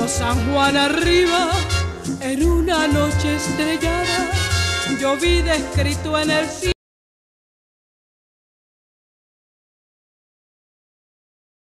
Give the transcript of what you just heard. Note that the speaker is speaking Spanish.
San Juan arriba, en una noche estrellada, yo vi descrito en el cielo